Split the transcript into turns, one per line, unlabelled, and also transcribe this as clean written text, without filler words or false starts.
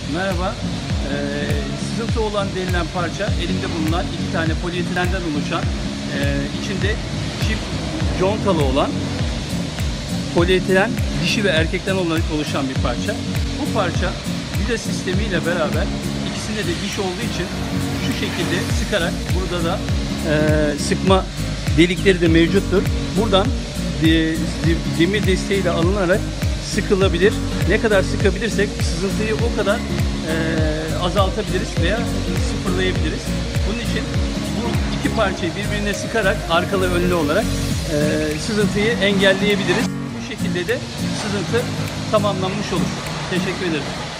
Merhaba. Sızıntı olan denilen parça elimde bulunan iki tane polietilenden oluşan, içinde çift contalı olan polietilen dişi ve erkekten oluşan bir parça. Bu parça vida sistemiyle beraber ikisinde de diş olduğu için şu şekilde sıkarak, burada da sıkma delikleri de mevcuttur. Buradan demir desteğiyle alınarak sıkılabilir. Ne kadar sıkabilirsek sızıntıyı o kadar azaltabiliriz veya sıfırlayabiliriz. Bunun için bu iki parçayı birbirine sıkarak arkalı önlü olarak sızıntıyı engelleyebiliriz. Bu şekilde de sızıntı tamamlanmış olur. Teşekkür ederim.